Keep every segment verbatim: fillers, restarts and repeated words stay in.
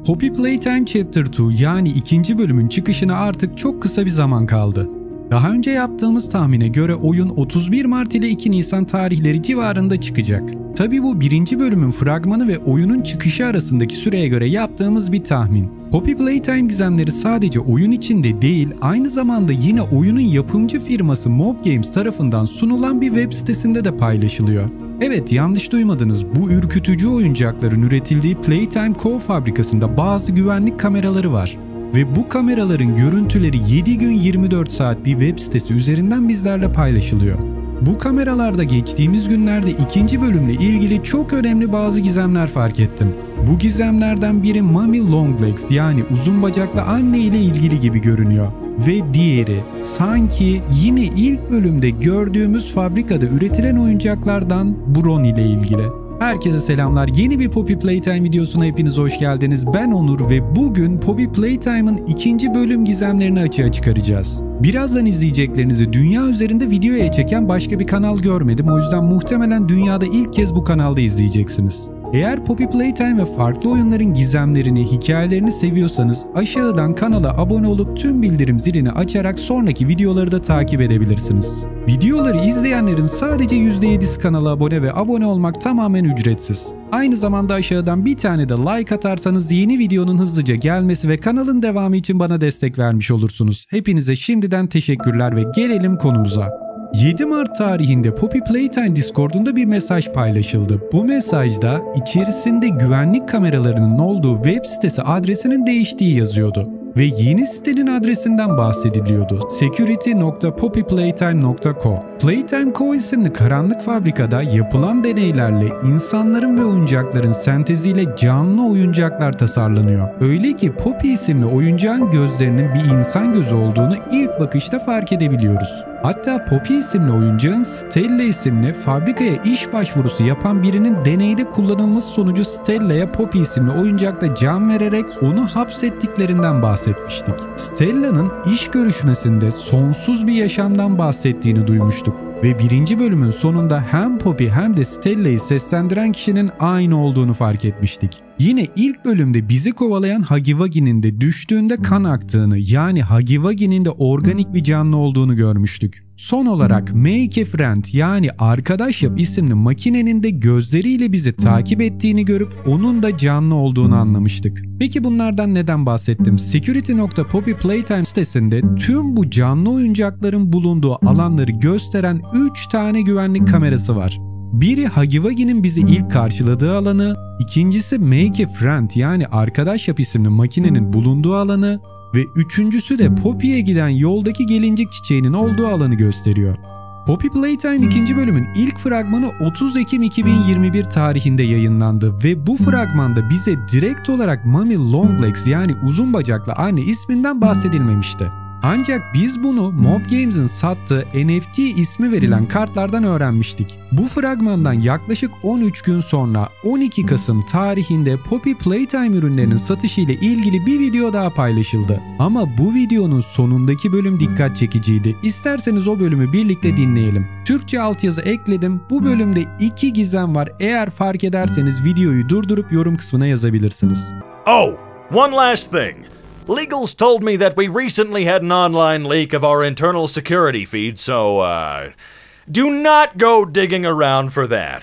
Poppy Playtime Chapter iki yani ikinci bölümün çıkışına artık çok kısa bir zaman kaldı. Daha önce yaptığımız tahmine göre oyun otuz bir Mart ile iki Nisan tarihleri civarında çıkacak. Tabi bu birinci bölümün fragmanı ve oyunun çıkışı arasındaki süreye göre yaptığımız bir tahmin. Poppy Playtime gizemleri sadece oyun içinde değil, aynı zamanda yine oyunun yapımcı firması Mob Games tarafından sunulan bir web sitesinde de paylaşılıyor. Evet, yanlış duymadınız, bu ürkütücü oyuncakların üretildiği Playtime Co. fabrikasında bazı güvenlik kameraları var. Ve bu kameraların görüntüleri yedi gün yirmi dört saat bir web sitesi üzerinden bizlerle paylaşılıyor. Bu kameralarda geçtiğimiz günlerde ikinci bölümle ilgili çok önemli bazı gizemler fark ettim. Bu gizemlerden biri Mommy Longlegs yani uzun bacaklı anne ile ilgili gibi görünüyor. Ve diğeri sanki yine ilk bölümde gördüğümüz fabrikada üretilen oyuncaklardan Bron ile ilgili. Herkese selamlar. Yeni bir Poppy Playtime videosuna hepiniz hoş geldiniz. Ben Onur ve bugün Poppy Playtime'ın ikinci bölüm gizemlerini açığa çıkaracağız. Birazdan izleyeceklerinizi dünya üzerinde videoya çeken başka bir kanal görmedim. O yüzden muhtemelen dünyada ilk kez bu kanalda izleyeceksiniz. Eğer Poppy Playtime ve farklı oyunların gizemlerini, hikayelerini seviyorsanız aşağıdan kanala abone olup tüm bildirim zilini açarak sonraki videoları da takip edebilirsiniz. Videoları izleyenlerin sadece yüzde yedisi kanala abone ve abone olmak tamamen ücretsiz. Aynı zamanda aşağıdan bir tane de like atarsanız yeni videonun hızlıca gelmesi ve kanalın devamı için bana destek vermiş olursunuz. Hepinize şimdiden teşekkürler ve gelelim konumuza. yedi Mart tarihinde Poppy Playtime Discord'unda bir mesaj paylaşıldı. Bu mesajda içerisinde güvenlik kameralarının olduğu web sitesi adresinin değiştiği yazıyordu. Ve yeni sitenin adresinden bahsediliyordu. security nokta poppy playtime nokta co. Playtime Co. isimli karanlık fabrikada yapılan deneylerle insanların ve oyuncakların senteziyle canlı oyuncaklar tasarlanıyor. Öyle ki Poppy isimli oyuncağın gözlerinin bir insan gözü olduğunu ilk bakışta fark edebiliyoruz. Hatta Poppy isimli oyuncağın Stella isimli fabrikaya iş başvurusu yapan birinin deneyde kullanılması sonucu Stella'ya Poppy isimli oyuncakta can vererek onu hapsettiklerinden bahsetmiştik. Stella'nın iş görüşmesinde sonsuz bir yaşamdan bahsettiğini duymuştuk. Ve birinci bölümün sonunda hem Poppy hem de Stella'yı seslendiren kişinin aynı olduğunu fark etmiştik. Yine ilk bölümde bizi kovalayan Huggy Wuggy'nin de düştüğünde kan aktığını, yani Huggy Wuggy'nin de organik bir canlı olduğunu görmüştük. Son olarak Make a Friend yani arkadaş yap isimli makinenin de gözleriyle bizi takip ettiğini görüp onun da canlı olduğunu anlamıştık. Peki bunlardan neden bahsettim? security nokta poppy playtime sitesinde tüm bu canlı oyuncakların bulunduğu alanları gösteren üç tane güvenlik kamerası var. Biri Huggy Wuggy'nin bizi ilk karşıladığı alanı, ikincisi Make a Friend yani arkadaş yap isimli makinenin bulunduğu alanı ve üçüncüsü de Poppy'ye giden yoldaki gelincik çiçeğinin olduğu alanı gösteriyor. Poppy Playtime ikinci bölümün ilk fragmanı otuz Ekim iki bin yirmi bir tarihinde yayınlandı ve bu fragmanda bize direkt olarak Mommy Longlegs yani uzun bacaklı anne isminden bahsedilmemişti. Ancak biz bunu Mob Games'in sattığı N F T ismi verilen kartlardan öğrenmiştik. Bu fragmandan yaklaşık on üç gün sonra on iki Kasım tarihinde Poppy Playtime ürünlerinin satışı ile ilgili bir video daha paylaşıldı. Ama bu videonun sonundaki bölüm dikkat çekiciydi. İsterseniz o bölümü birlikte dinleyelim. Türkçe altyazı ekledim. Bu bölümde iki gizem var. Eğer fark ederseniz videoyu durdurup yorum kısmına yazabilirsiniz. Oh, one last thing. Legals told me that we recently had an online leak of our internal security feed, so, uh, do not go digging around for that.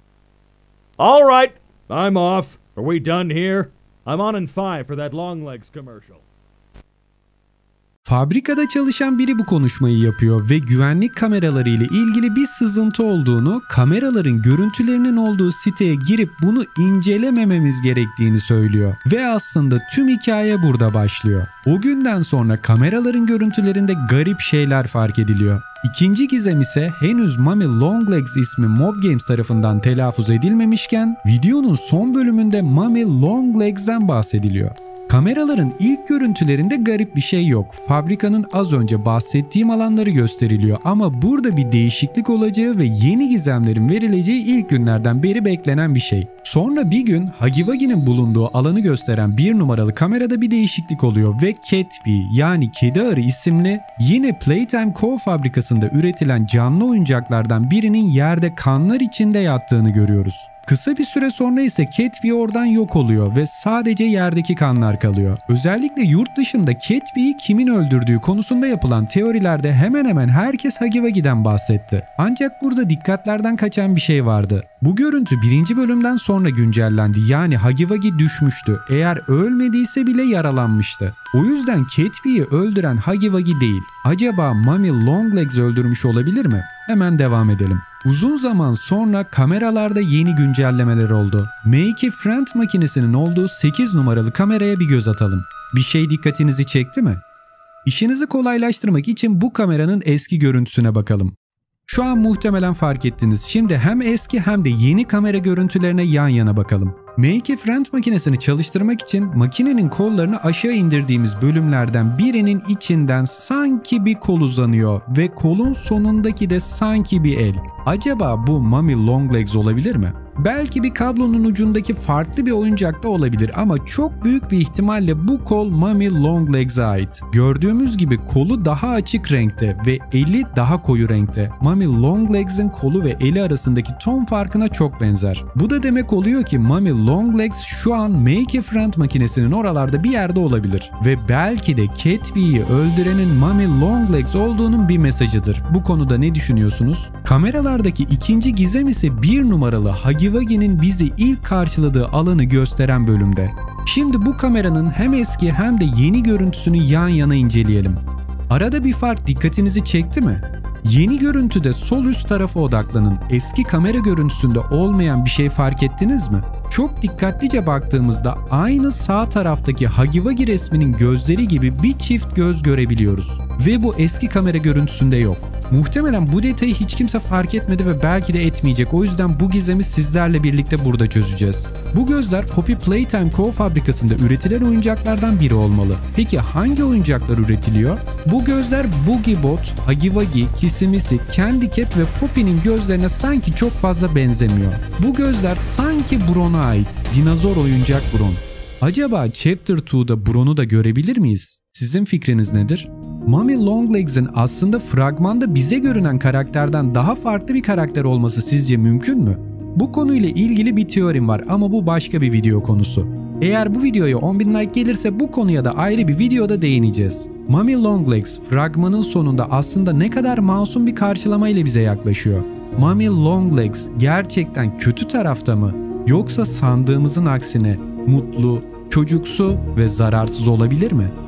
All right, I'm off. Are we done here? I'm on in five for that Longlegs commercial. Fabrikada çalışan biri bu konuşmayı yapıyor ve güvenlik kameraları ile ilgili bir sızıntı olduğunu, kameraların görüntülerinin olduğu siteye girip bunu incelemememiz gerektiğini söylüyor. Ve aslında tüm hikaye burada başlıyor. O günden sonra kameraların görüntülerinde garip şeyler fark ediliyor. İkinci gizem ise henüz Mommy Longlegs ismi Mob Games tarafından telaffuz edilmemişken videonun son bölümünde Mommy Longlegs'den bahsediliyor. Kameraların ilk görüntülerinde garip bir şey yok. Fabrikanın az önce bahsettiğim alanları gösteriliyor ama burada bir değişiklik olacağı ve yeni gizemlerin verileceği ilk günlerden beri beklenen bir şey. Sonra bir gün Huggy Wuggy'nin bulunduğu alanı gösteren bir numaralı kamerada bir değişiklik oluyor ve Catbee yani kedi arı isimli yine Playtime Co. fabrikasında üretilen canlı oyuncaklardan birinin yerde kanlar içinde yattığını görüyoruz. Kısa bir süre sonra ise Ketby oradan yok oluyor ve sadece yerdeki kanlar kalıyor. Özellikle yurt dışında Ketby'yi kimin öldürdüğü konusunda yapılan teorilerde hemen hemen herkes Hagiwagi'den bahsetti. Ancak burada dikkatlerden kaçan bir şey vardı. Bu görüntü birinci bölümden sonra güncellendi, yani Hagiwagi düşmüştü. Eğer ölmediyse bile yaralanmıştı. O yüzden Ketby'yi öldüren Hagiwagi değil. Acaba Mummy Longlegs öldürmüş olabilir mi? Hemen devam edelim. Uzun zaman sonra kameralarda yeni güncellemeler oldu. Make a Friend makinesinin olduğu sekiz numaralı kameraya bir göz atalım. Bir şey dikkatinizi çekti mi? İşinizi kolaylaştırmak için bu kameranın eski görüntüsüne bakalım. Şu an muhtemelen fark ettiniz. Şimdi hem eski hem de yeni kamera görüntülerine yan yana bakalım. Make a Friend makinesini çalıştırmak için makinenin kollarını aşağı indirdiğimiz bölümlerden birinin içinden sanki bir kol uzanıyor ve kolun sonundaki de sanki bir el. Acaba bu Mummy Longlegs olabilir mi? Belki bir kablonun ucundaki farklı bir oyuncak da olabilir ama çok büyük bir ihtimalle bu kol Mummy Longlegs'e ait. Gördüğümüz gibi kolu daha açık renkte ve eli daha koyu renkte. Mummy Longlegs'in kolu ve eli arasındaki ton farkına çok benzer. Bu da demek oluyor ki Mummy Longlegs şu an Make a Friend makinesinin oralarda bir yerde olabilir. Ve belki de Ketby'yi öldürenin Mummy Longlegs olduğunun bir mesajıdır. Bu konuda ne düşünüyorsunuz? Kameralardaki ikinci gizem ise bir numaralı Hagiwagi'nin bizi ilk karşıladığı alanı gösteren bölümde. Şimdi bu kameranın hem eski hem de yeni görüntüsünü yan yana inceleyelim. Arada bir fark dikkatinizi çekti mi? Yeni görüntüde sol üst tarafa odaklanın. Eski kamera görüntüsünde olmayan bir şey fark ettiniz mi? Çok dikkatlice baktığımızda aynı sağ taraftaki Hagiwagi resminin gözleri gibi bir çift göz görebiliyoruz. Ve bu eski kamera görüntüsünde yok. Muhtemelen bu detayı hiç kimse fark etmedi ve belki de etmeyecek. O yüzden bu gizemi sizlerle birlikte burada çözeceğiz. Bu gözler Poppy Playtime Co. fabrikasında üretilen oyuncaklardan biri olmalı. Peki hangi oyuncaklar üretiliyor? Bu gözler Boogie Bot, Hagiwagi, Kissimisi, Candy Cat ve Poppy'nin gözlerine sanki çok fazla benzemiyor. Bu gözler sanki Bron'a ait. Dinozor oyuncak Bron. Acaba Chapter iki'da Bron'u da görebilir miyiz? Sizin fikriniz nedir? Mummy Longlegs'in aslında fragmanda bize görünen karakterden daha farklı bir karakter olması sizce mümkün mü? Bu konuyla ilgili bir teorim var ama bu başka bir video konusu. Eğer bu videoya on bin like gelirse bu konuya da ayrı bir videoda değineceğiz. Mummy Longlegs fragmanın sonunda aslında ne kadar masum bir karşılama ile bize yaklaşıyor. Mummy Longlegs gerçekten kötü tarafta mı? Yoksa sandığımızın aksine mutlu, çocuksu ve zararsız olabilir mi?